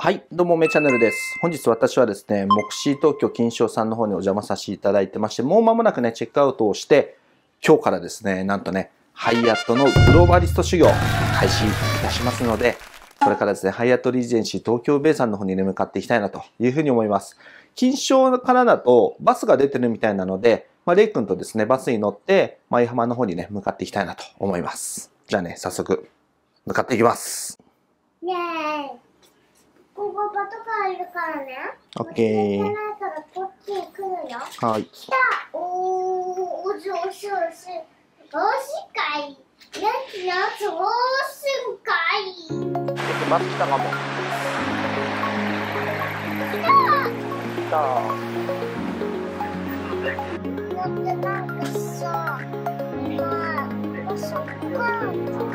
はい、どうも、めチャンネルです。本日私はですね、目視東京金賞さんの方にお邪魔させていただいてまして、もう間もなくね、チェックアウトをして、今日からですね、なんとね、ハイアットのグローバリスト修行、開始いたしますので、これからですね、ハイアットリージェンシー東京ベイさんの方にね、向かっていきたいなというふうに思います。金賞からだとバスが出てるみたいなので、レイ君とですね、バスに乗って、舞浜の方にね、向かっていきたいなと思います。じゃあね、早速、向かっていきます。 ねえ、ここパトカーいるからね。 オッケー。 行かないからこっちに来るよ。 はい。 来た。おー、おしかい。やつ、おしかい。 バス来たかも。来た。 だってなんかさ、今、そこから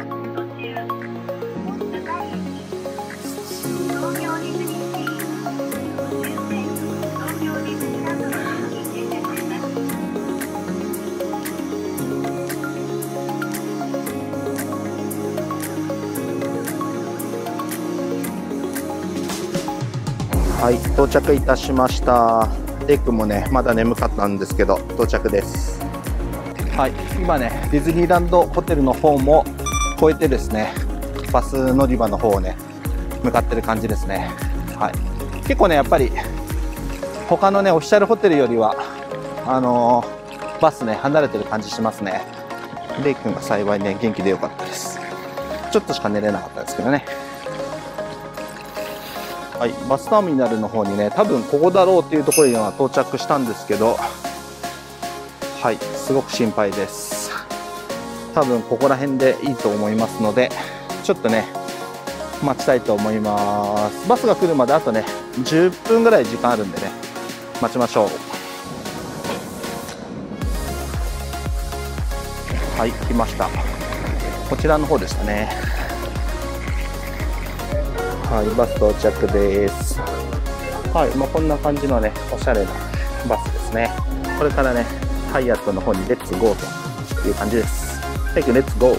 はい、到着いたしました。レイ君もね、まだ眠かったんですけど、到着です。はい、今ね、ディズニーランドホテルの方も越えてですね、バス乗り場の方をね、向かってる感じですね。はい、結構ね、やっぱり、他のね、オフィシャルホテルよりは、バスね、離れてる感じしますね。レイ君が幸いね、元気でよかったです。ちょっとしか寝れなかったですけどね。はい、バスターミナルの方にね、多分ここだろうっていうところには到着したんですけど、はい、すごく心配です。多分ここら辺でいいと思いますので、ちょっとね、待ちたいと思います。バスが来るまであとね、10分ぐらい時間あるんでね、待ちましょう。はい、来ました。こちらの方でしたね。はい、バス到着です。はい、こんな感じのね、おしゃれなバスですね。これからね、ハイアットの方にレッツゴーという感じです。レイ君、レッツゴー。 ご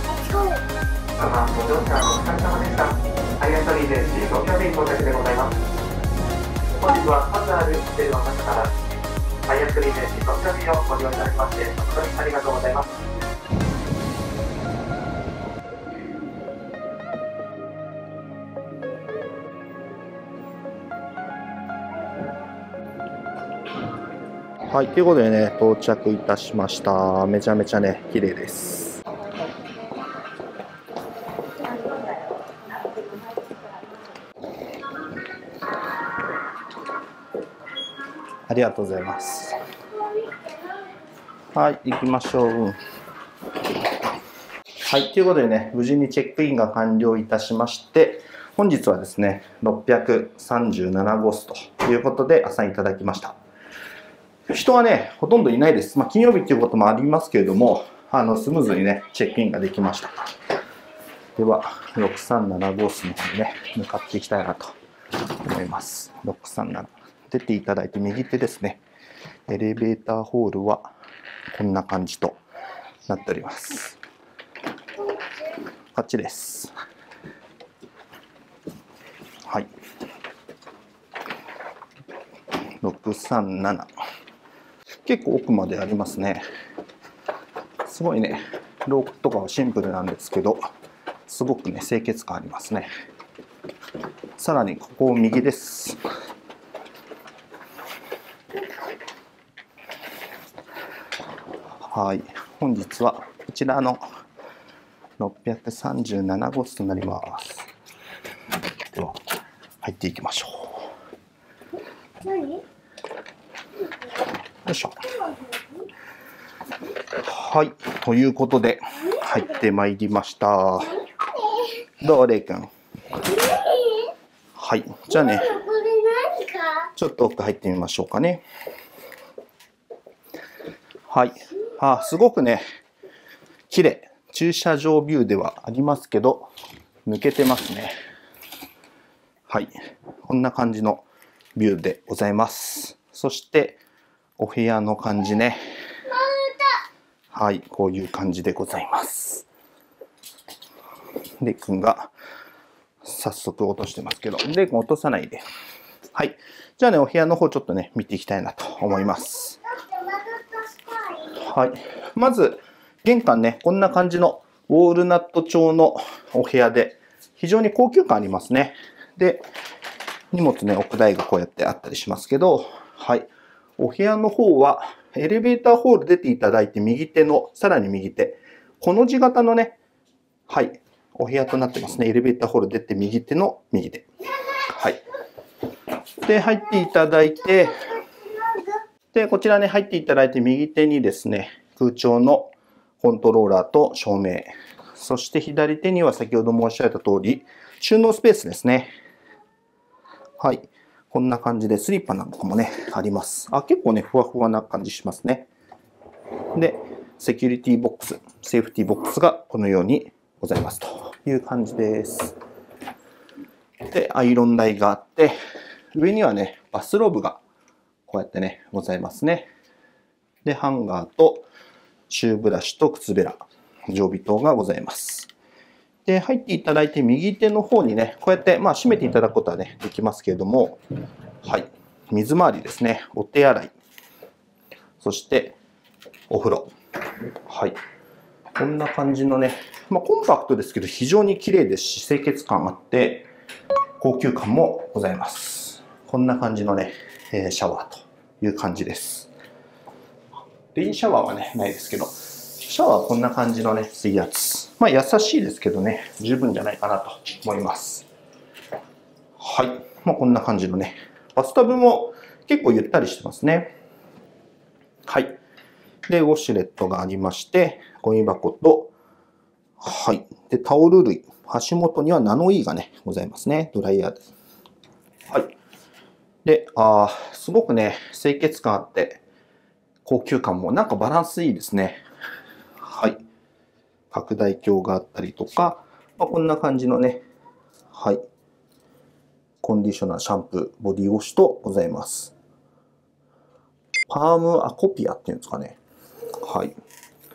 乗車お疲れ様でした。ハイアットリージェンシー東京ベイ到着でございます。本日は数あるホテルの中からハイアットリージェンシー東京ベイをご利用いただきまして誠にありがとうございます。 はい、ということでね、到着いたしました。めちゃめちゃね、綺麗です。ありがとうございます。はい、行きましょう。はい、ということでね、無事にチェックインが完了いたしまして、本日はですね、637号室ということで、アサインいただきました。人はね、ほとんどいないです。金曜日ということもありますけれども、スムーズにね、チェックインができました。では、637号室の方にね、向かっていきたいなと思います。637。出ていただいて右手ですね。エレベーターホールはこんな感じとなっております。こっちです。はい。637。結構奥までありますね。すごいね、廊下とかはシンプルなんですけど、すごくね、清潔感ありますね。さらにここ右です。はい、本日はこちらの637号室となります。では、入っていきましょう。 何？ よいしょ。はい、ということで入ってまいりました。どう、レイ君。はい、じゃあね、 これ何か？ ちょっと奥入ってみましょうかね。はい、すごくね、綺麗。駐車場ビューではありますけど、抜けてますね。はい、こんな感じのビューでございます。そしてお部屋の感じね。はい、こういう感じでございます。レイ君が早速落としてますけど、レイ君落とさないで。はい。じゃあね、お部屋の方ちょっとね、見ていきたいなと思います。はい。まず、玄関ね、こんな感じのウォールナット調のお部屋で、非常に高級感ありますね。で、荷物ね、置く台がこうやってあったりしますけど、はい。お部屋の方は、エレベーターホール出ていただいて、右手の、さらに右手、この字型のね、はい、お部屋となってますね。エレベーターホール出て、右手の右手。はい。で、入っていただいて、で、こちらね、入っていただいて、右手にですね、空調のコントローラーと照明。そして左手には先ほど申し上げた通り、収納スペースですね。はい。こんな感じでスリッパなんかもね、あります。あ、結構ね、ふわふわな感じしますね。で、セキュリティボックス、セーフティボックスがこのようにございますという感じです。で、アイロン台があって、上にはね、バスローブがこうやってね、ございますね。で、ハンガーとシューブラシと靴べら、常備灯がございます。で、入っていただいて右手の方にね、こうやって、まあ、閉めていただくことはね、できますけれども、はい。水回りですね。お手洗い。そして、お風呂。はい。こんな感じのね、まあ、コンパクトですけど、非常に綺麗ですし、清潔感あって、高級感もございます。こんな感じのね、シャワーという感じです。レインシャワーはね、ないですけど、シャワーはこんな感じのね、水圧。まあ優しいですけどね、十分じゃないかなと思います。はい。まあこんな感じのね、バスタブも結構ゆったりしてますね。はい。で、ウォシュレットがありまして、ゴミ箱と、はい。で、タオル類。足元にはナノイーがね、ございますね。ドライヤーです。はい。で、すごくね、清潔感あって、高級感もなんかバランスいいですね。はい。拡大鏡があったりとか、まあ、こんな感じのね、はい。コンディショナー、シャンプー、ボディウォッシュとございます。パームアコピアっていうんですかね。はい。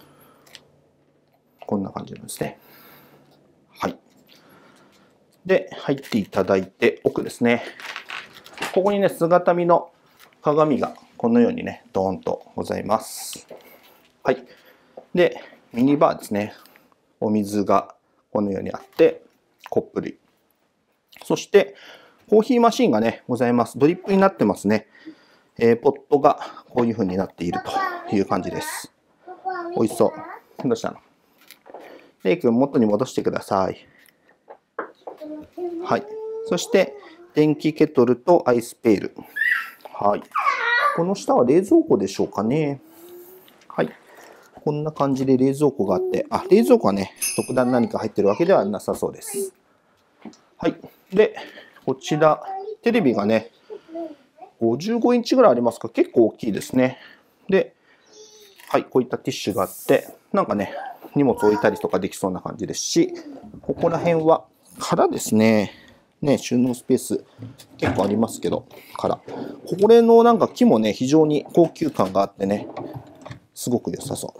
こんな感じなんですね。はい。で、入っていただいて、奥ですね。ここにね、姿見の鏡がこのようにね、ドーンとございます。はい。で、ミニバーですね。お水がこのようにあって、コップ類。そして、コーヒーマシンがね、ございます。ドリップになってますね。ポットがこういう風になっているという感じです。美味しそう。どうしたの？レイ君、元に戻してください。はい。そして、電気ケトルとアイスペール。はい。この下は冷蔵庫でしょうかね。はい。こんな感じで冷蔵庫があって、冷蔵庫はね、特段何か入ってるわけではなさそうです。はい。で、こちら、テレビがね、55インチぐらいありますか？結構大きいですね。で、はい、こういったティッシュがあって、なんかね、荷物置いたりとかできそうな感じですし、ここら辺は空ですね。ね、収納スペース結構ありますけど、空。これのなんか木もね、非常に高級感があってね、すごく良さそう。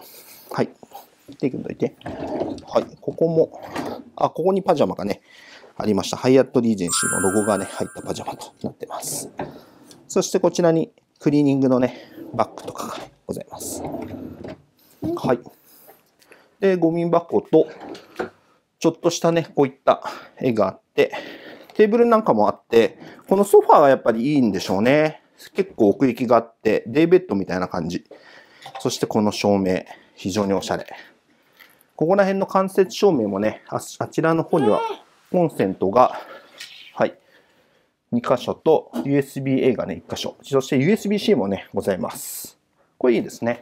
はい。手組んどいて。はい。ここも、ここにパジャマがね、ありました。ハイアットリージェンシーのロゴがね、入ったパジャマとなってます。そしてこちらにクリーニングのね、バッグとかがございます。はい。で、ゴミ箱と、ちょっとしたね、こういった絵があって、テーブルなんかもあって、このソファーがやっぱりいいんでしょうね。結構奥行きがあって、デイベッドみたいな感じ。そしてこの照明、非常におしゃれ。ここら辺の間接照明もね、あちらの方にはコンセントが、はい、2箇所と USB-A がね、1箇所。そして USB-C もね、ございます。これいいですね。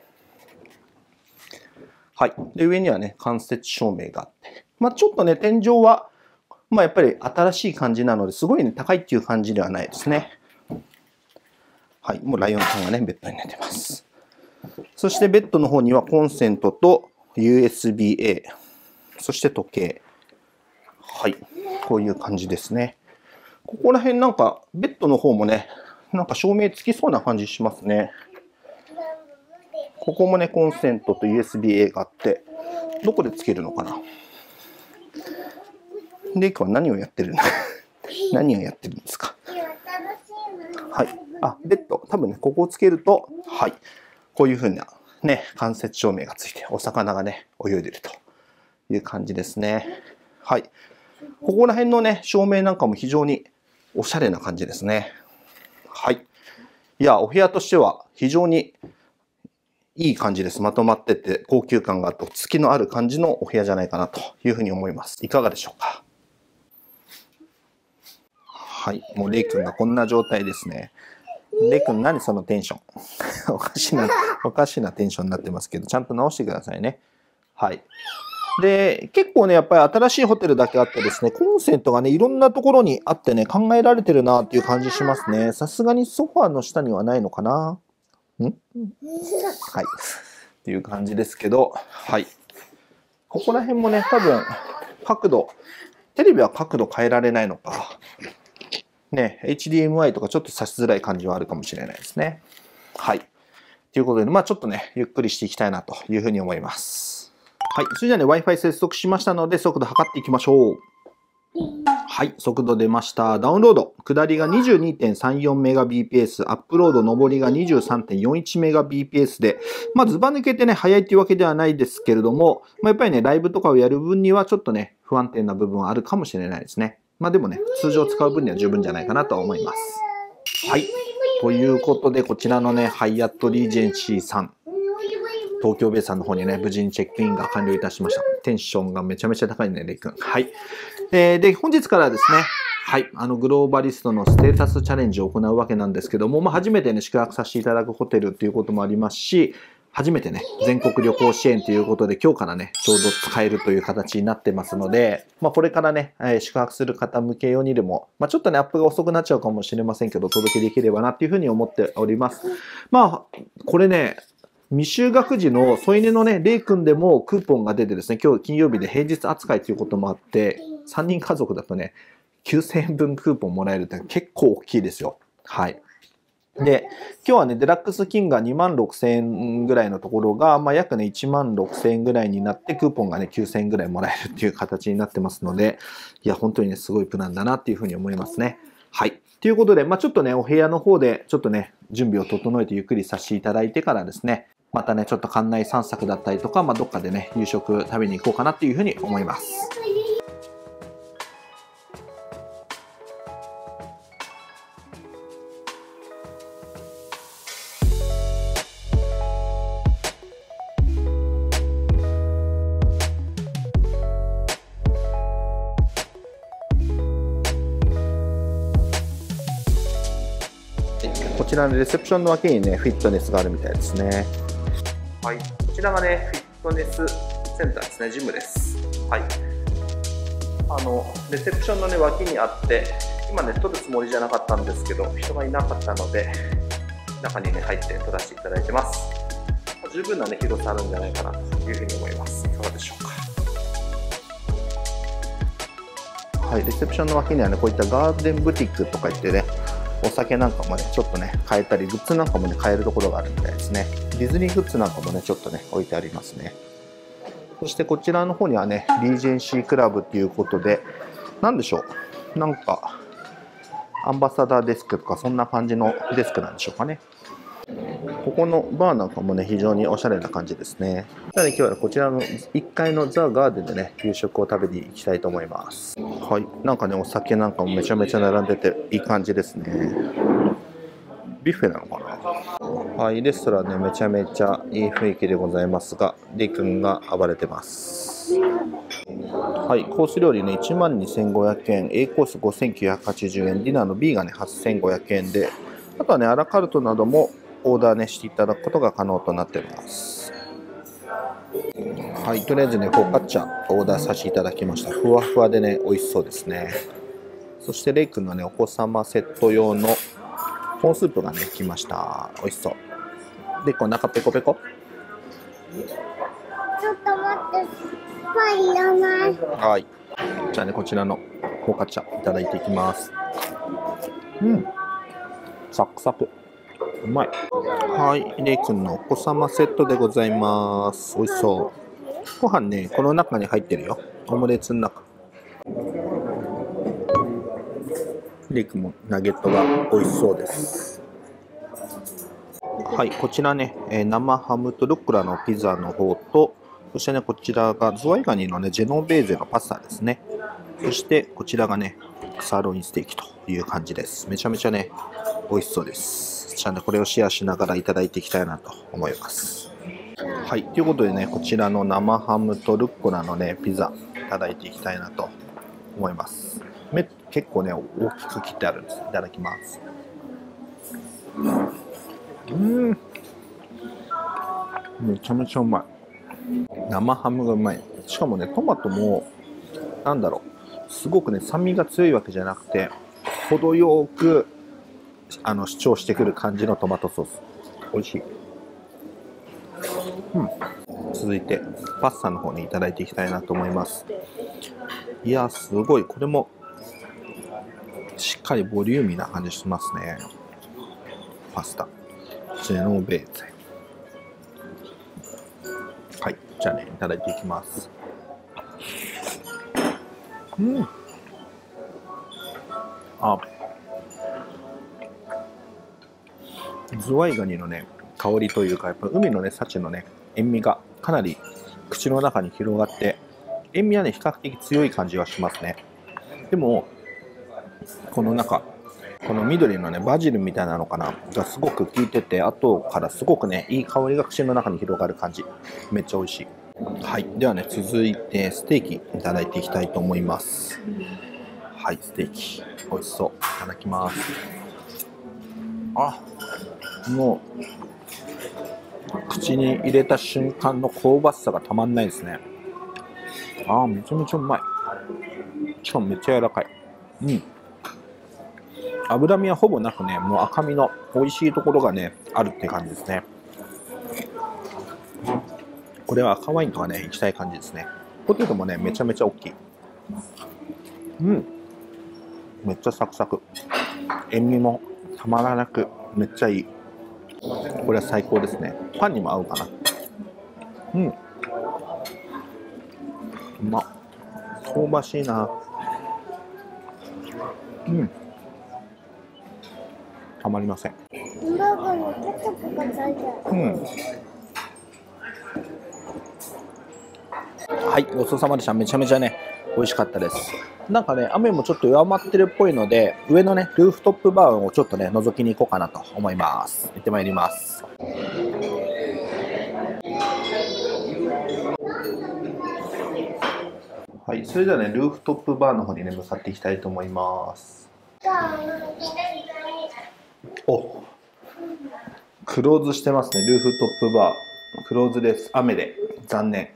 はい。で、上にはね、間接照明があって。まあちょっとね、天井は、まあやっぱり新しい感じなので、すごいね、高いっていう感じではないですね。はい。もうライオンさんがね、ベッドに寝てます。そしてベッドの方にはコンセントと USB-A、そして時計。はい。こういう感じですね。ここら辺なんか、ベッドの方もね、なんか照明つきそうな感じしますね。ここもね、コンセントと USB-A があって、どこでつけるのかな。レイ君は何をやってるんだ何をやってるんですか？ 楽しいな。 はい。あ、ベッド。多分ね、ここをつけると、はい。こういう風なね、間接照明がついて、お魚がね、泳いでるという感じですね。はい。ここら辺のね、照明なんかも非常におしゃれな感じですね。はい。いや、お部屋としては非常にいい感じです。まとまってて、高級感があって、月のある感じのお部屋じゃないかなというふうに思います。いかがでしょうか？はい。もうレイ君がこんな状態ですね。レイ君、何そのテンションおかしなテンションになってますけど、ちゃんと直してくださいね。はい。で、結構ね、やっぱり新しいホテルだけあってですね、コンセントがね、いろんなところにあってね、考えられてるなっていう感じしますね。さすがにソファーの下にはないのかな？はい。っていう感じですけど、はい。ここら辺もね、多分、角度、テレビは角度変えられないのか。ね、HDMI とかちょっと差しづらい感じはあるかもしれないですね。はい。ということで、まあちょっとね、ゆっくりしていきたいなというふうに思います。はい。それじゃあね、Wi-Fi 接続しましたので、速度測っていきましょう。はい、速度出ました。ダウンロード。下りが 22.34Mbps、アップロード、上りが 23.41Mbps で、まあ、ずば抜けてね、速いっていうわけではないですけれども、まあ、やっぱりね、ライブとかをやる分にはちょっとね、不安定な部分はあるかもしれないですね。まあ、でもね、通常使う分には十分じゃないかなとは思います。はい。ということで、こちらのね、ハイアットリージェンシーさん、東京ベイさんの方にね、無事にチェックインが完了いたしました。テンションがめちゃめちゃ高いね、レイ君。はい。で、本日からですね、はい、グローバリストのステータスチャレンジを行うわけなんですけども、まあ、初めてね、宿泊させていただくホテルということもありますし、初めてね、全国旅行支援ということで、今日からね、ちょうど使えるという形になってますので、まあ、これからね、宿泊する方向け用にでも、まあ、ちょっとね、アップが遅くなっちゃうかもしれませんけど、お届けできればなっていうふうに思っております。まあ、これね、未就学児の添い寝のね、レイ君でもクーポンが出てですね、今日金曜日で平日扱いということもあって、3人家族だとね、9000円分クーポンもらえるって結構大きいですよ。はい。で、今日はね、デラックス金が26,000円ぐらいのところが、まあ、約ね、16,000円ぐらいになって、クーポンがね、9,000円ぐらいもらえるっていう形になってますので、いや、本当にね、すごいプランだなっていうふうに思いますね。はい。ということで、まあ、ちょっとね、お部屋の方で、ちょっとね、準備を整えてゆっくりさせていただいてからですね、またね、ちょっと館内散策だったりとか、まあ、どっかでね、夕食食べに行こうかなっていうふうに思います。こちらのレセプションの脇にね、フィットネスがあるみたいですね。はい、こちらがね、フィットネスセンターですね、ジムです。はい。レセプションのね、脇にあって、今ね、撮るつもりじゃなかったんですけど、人がいなかったので、中にね、入って撮らせていただいてます。十分なね、広さあるんじゃないかなというふうに思います。いかがでしょうか。はい、レセプションの脇にはね、こういったガーデンブティックとか言ってね、お酒なんかもね、ちょっとね、買えたり、グッズなんかもね、買えるところがあるみたいですね。ディズニーグッズなんかもね、ちょっとね、置いてありますね。そしてこちらの方にはね、リージェンシークラブっていうことで、なんでしょう、なんか、アンバサダーデスクとか、そんな感じのデスクなんでしょうかね。ここのバーなんかもね、非常におしゃれな感じですね。さらに今日はこちらの1階のザ・ガーデンでね、夕食を食べに行きたいと思います。はい。なんかね、お酒なんかもめちゃめちゃ並んでていい感じですね。ビュッフェなのかな。はい。レストランね、めちゃめちゃいい雰囲気でございますが、リくんが暴れてます。はい。コース料理ね、12,500円、A コース5,980円、ディナーの B がね、8,500円で、あとはね、アラカルトなどもオーダーね、していただくことが可能となっています。はい、とりあえずね、フォカッチャオーダーさせていただきました。ふわふわでね、美味しそうですね。そしてレイ君のね、お子様セット用のコーンスープがね、来ました。美味しそう。で、こう中ペコペコ。 ちょっと待って、スパイいらない。 はい。じゃあね、こちらのフォカッチャいただいていきます。うん。サクサク。うまい。はい、レイ君のお子様セットでございます。美味しそう。ご飯ね、この中に入ってるよ。オムレツの中。 レイ君もナゲットが美味しそうです。はい、こちらね、生ハムとルッコラのピザの方と、そしてね、こちらがズワイガニのね、ジェノベーゼのパスタですね。そしてこちらがね、サーロインステーキという感じです。めちゃめちゃね、美味しそうです。じゃあね、これをシェアしながらいただいていきたいなと思います。はい、ということでね、こちらの生ハムとルッコラのね、ピザいただいていきたいなと思います。結構ね、大きく切ってあるんです。いただきます。めちゃめちゃうまい。生ハムがうまい。しかもね、トマトもなんだろう、すごくね、酸味が強いわけじゃなくて、程よく主張してくる感じのトマトソース。美味しい。続いてパスタの方にいただいていきたいなと思います。いや、すごい。これもしっかりボリューミーな感じしますね。パスタジェノベーゼ。はい、じゃあね、いただいていきます。ズワイガニのね、香りというか、やっぱ海のね、幸のね、塩味がかなり口の中に広がって、塩味はね、比較的強い感じはしますね。でも、この緑のね、バジルみたいなのかな、がすごく効いてて、後からすごくね、いい香りが口の中に広がる感じ。めっちゃ美味しい。はい、ではね、続いてステーキいただいていきたいと思います。はい、ステーキ美味しそう。いただきます。もう口に入れた瞬間の香ばしさがたまんないですね。めちゃめちゃうまい。しかもめっちゃ柔らかい。脂身はほぼなくね、もう赤身の美味しいところがね、あるって感じですね。これは赤ワインとかね、いきたい感じですね。ポテトもね、めちゃめちゃ大きい。めっちゃサクサク。塩味もたまらなく、めっちゃいい。これは最高ですね。パンにも合うかな。うまっ。香ばしいな。たまりません。はい、ごちそうさまでした。めちゃめちゃね、美味しかったです。なんかね、雨もちょっと弱まってるっぽいので、上のね、ルーフトップバーをちょっとね、覗きに行こうかなと思います。行ってまいります。はい、それではね、ルーフトップバーの方にね、向かっていきたいと思います。お、クローズしてますね、ルーフトップバー。クローズです。雨で、残念。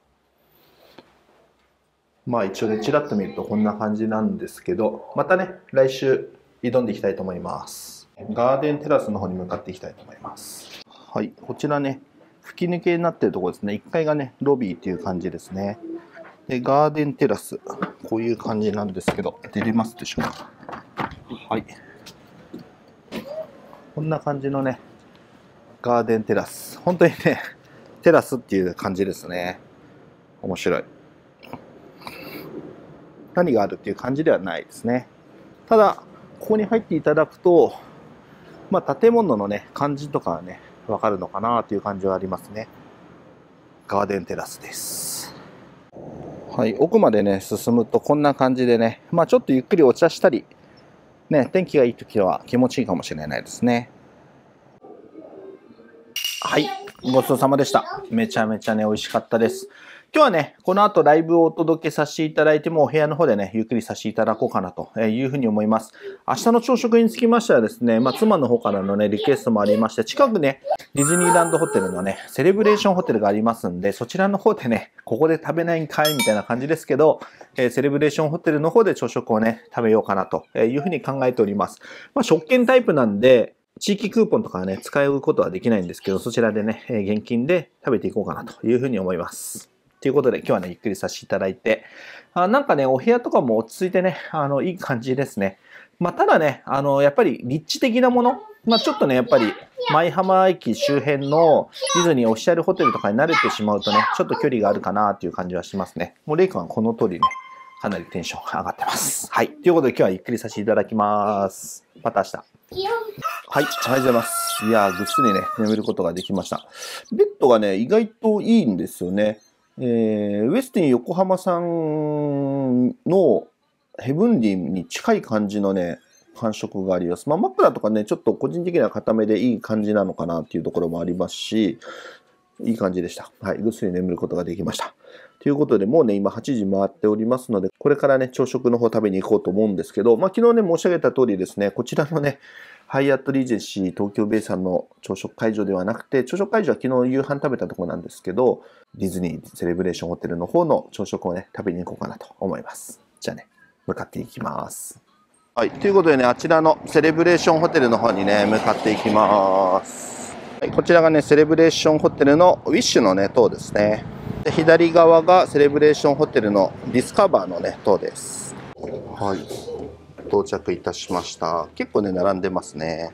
まあ一応ね、ちらっと見るとこんな感じなんですけど、またね、来週挑んでいきたいと思います。ガーデンテラスの方に向かっていきたいと思います。はい、こちらね、吹き抜けになっているところですね。1階がね、ロビーっていう感じですね。で、ガーデンテラス、こういう感じなんですけど、出れますでしょうか。はい。こんな感じのね、ガーデンテラス。本当にね、テラスっていう感じですね。面白い。何があるっていう感じではないですね。ただ、ここに入っていただくと、建物のね、感じとかはね、わかるのかなっていう感じはありますね。ガーデンテラスです。はい、奥までね、進むとこんな感じでね、ちょっとゆっくりお茶したり、ね、天気がいい時は気持ちいいかもしれないですね。はい、ごちそうさまでした。めちゃめちゃね、美味しかったです。今日はね、この後ライブをお届けさせていただいても、お部屋の方でね、ゆっくりさせていただこうかなというふうに思います。明日の朝食につきましてはですね、妻の方からのね、リクエストもありまして、近くね、ディズニーランドホテルのね、セレブレーションホテルがありますんで、そちらの方でね、ここで食べないんかいみたいな感じですけど、セレブレーションホテルの方で朝食をね、食べようかなというふうに考えております。食券タイプなんで、地域クーポンとかはね、使うことはできないんですけど、そちらでね、現金で食べていこうかなというふうに思います。ということで、今日はね、ゆっくりさせていただいて、なんかね、お部屋とかも落ち着いてね、いい感じですね。ただね、やっぱり立地的なもの、ちょっとね、やっぱり、舞浜駅周辺のディズニーオフィシャルホテルとかに慣れてしまうとね、ちょっと距離があるかなっていう感じはしますね。もうレイ君はこの通りね、 かなりテンション上がってます。はい。ということで今日はゆっくりさせていただきます。また明日。はい。おはようございます。いやー、ぐっすりね、眠ることができました。ベッドがね、意外といいんですよね。ウェスティン横浜さんのヘブンリーに近い感じのね、感触があります。まあ、枕とかね、ちょっと個人的には固めでいい感じなのかなっていうところもありますし、いい感じでした。はい。ぐっすり眠ることができました。ということで、もうね、今8時回っておりますので、これからね、朝食の方食べに行こうと思うんですけど、まあ、昨日ね、申し上げた通りですね、こちらのね、ハイアットリージェンシー東京ベイさんの朝食会場ではなくて、朝食会場は昨日夕飯食べたところなんですけど、ディズニーセレブレーションホテルの方の朝食をね、食べに行こうかなと思います。じゃあね、向かっていきます。はい、ということでね、あちらのセレブレーションホテルの方にね、向かっていきます。はい、こちらがね、セレブレーションホテルのウィッシュのね、塔ですね。で左側がセレブレーションホテルのディスカバーのね、塔です。はい、到着いたしました。結構ね、並んでますね。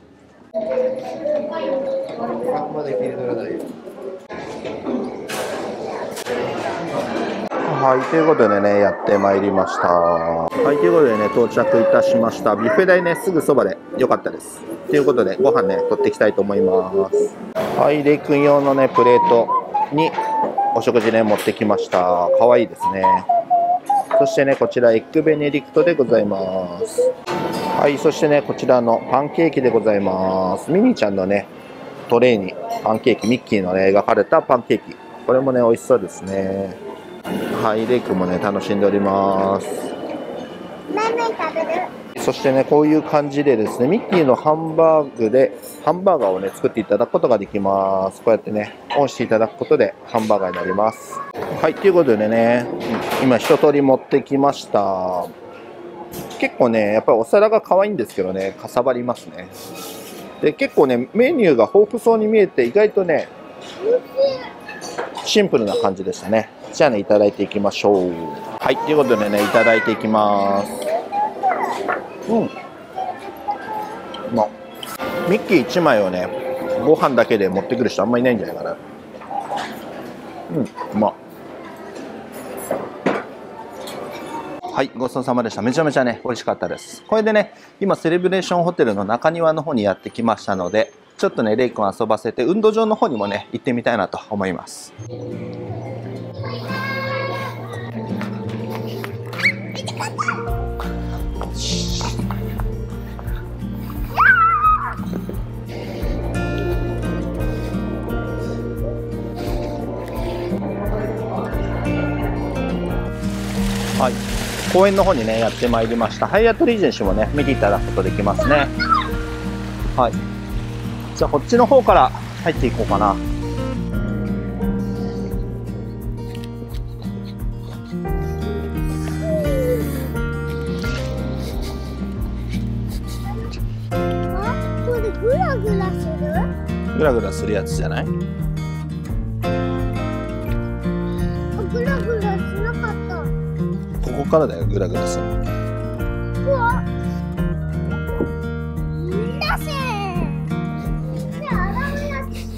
はい、ということでね、やってまいりました。はい、ということでね、到着いたしました。ビュッフェ台ね、すぐそばで良かったです。ということで、ご飯ね、取っていきたいと思います。はい、レイ君用のね、プレートにお食事ね、持ってきました。かわいいですね。そしてね、こちらエッグベネディクトでございます。はい、そしてね、こちらのパンケーキでございます。ミニーちゃんのね、トレーにパンケーキ、ミッキーのね、描かれたパンケーキ。これもね、美味しそうですね。はい、レイ君もね、楽しんでおります。 食べる。 そしてね、こういう感じでですね、ミッキーのハンバーグで、ハンバーガーをね、作っていただくことができます。こうやってね、オンしていただくことで、ハンバーガーになります。はい、ということでね、今一通り持ってきました。結構ね、やっぱりお皿が可愛いんですけどね、かさばりますね。で、結構ね、メニューが豊富そうに見えて、意外とね、シンプルな感じでしたね。じゃあね、いただいていきましょう。はい、ということでね、いただいていきます。まあ、ミッキー1枚をね、ご飯だけで持ってくる人あんまりいないんじゃないかな。まあ。はい、ごちそうさまでした。めちゃめちゃね、美味しかったです。これでね、今、セレブレーションホテルの中庭の方にやってきましたので、ちょっとね、レイ君遊ばせて、運動場の方にもね、行ってみたいなと思います。はい、公園の方にね、やってまいりました。ハイアットリージェンシーもね、見ていただくことできますね。はい。じゃあ、こっちの方から入っていこうかな。 あ、これグラグラする？ グラグラするやつじゃない？ グラグラしなかった。 ここからだよ、グラグラする。 うわ。だせ。ね、洗うやつ。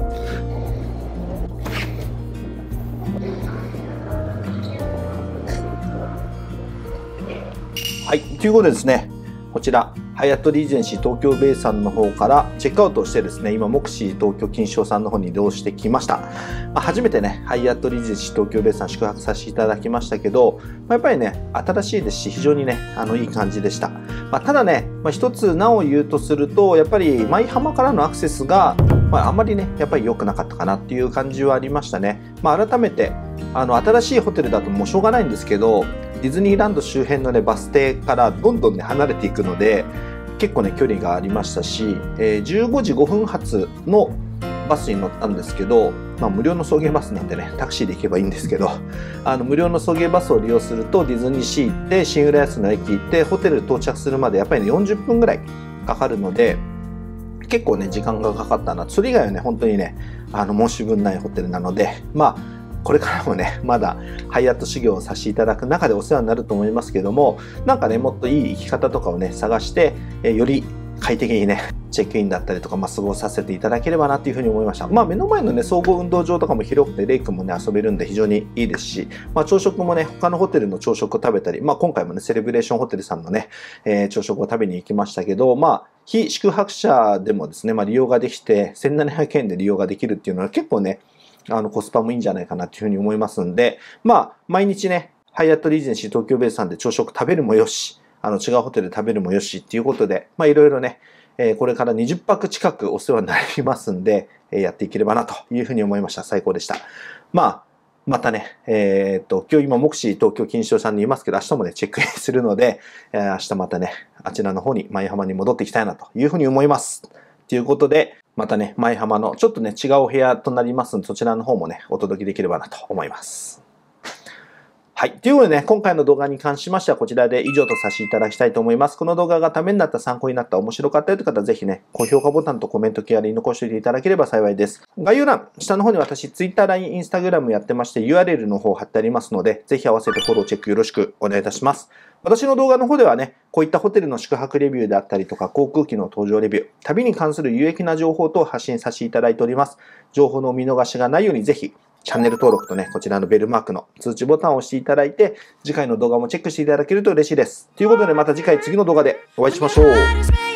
はい、ということでですね、こちら、ハイアットリージェンシー東京ベイさんの方からチェックアウトをしてですね、今、目視東京金賞さんの方に移動してきました。初めてね、ハイアットリージェンシー東京ベイさん宿泊させていただきましたけど、やっぱりね、新しいですし、非常にね、いい感じでした。ただね、一つなお言うとすると、やっぱり舞浜からのアクセスが、あまりね、やっぱり良くなかったかなっていう感じはありましたね。改めて、新しいホテルだともうしょうがないんですけど、ディズニーランド周辺のね、バス停からどんどんね、離れていくので、結構ね、距離がありましたし、15時5分発のバスに乗ったんですけど、無料の送迎バスなんでね、タクシーで行けばいいんですけど、無料の送迎バスを利用すると、ディズニーシー行って、新浦安の駅行って、ホテル到着するまでやっぱりね、40分ぐらいかかるので、結構ね、時間がかかったな。それ以外はね、本当にね、申し分ないホテルなので、これからもね、まだハイアット修行をさせていただく中でお世話になると思いますけども、なんかね、もっといい生き方とかをね、探して、より快適にね、チェックインだったりとか、過ごさせていただければなっていうふうに思いました。目の前のね、総合運動場とかも広くて、レイ君もね、遊べるんで非常にいいですし、朝食もね、他のホテルの朝食を食べたり、今回もね、セレブレーションホテルさんのね、朝食を食べに行きましたけど、非宿泊者でもですね、利用ができて、1700円で利用ができるっていうのは結構ね、コスパもいいんじゃないかなっていうふうに思いますんで、毎日ね、ハイアットリージェンシー東京ベイさんで朝食食べるもよし、違うホテルで食べるもよしっていうことで、いろいろね、これから20泊近くお世話になりますんで、やっていければなというふうに思いました。最高でした。またね、今日今、目視東京錦糸町さんにいますけど、明日もね、チェックインするので、明日またね、あちらの方に、舞浜に戻っていきたいなというふうに思います。ということで、またね、舞浜のちょっとね、違うお部屋となりますので、そちらの方もね、お届けできればなと思います。はい。ということでね、今回の動画に関しましてはこちらで以上とさせていただきたいと思います。この動画がためになった、参考になった、面白かったよという方はぜひね、高評価ボタンとコメント、気軽に残しておいていただければ幸いです。概要欄、下の方に私、Twitter、LINE、Instagram やってまして、URL の方貼ってありますので、ぜひ合わせてフォロー、チェックよろしくお願いいたします。私の動画の方ではね、こういったホテルの宿泊レビューであったりとか、航空機の搭乗レビュー、旅に関する有益な情報等を発信させていただいております。情報のお見逃しがないようにぜひ、チャンネル登録とね、こちらのベルマークの通知ボタンを押していただいて、次回の動画もチェックしていただけると嬉しいです。ということでまた次回次の動画でお会いしましょう。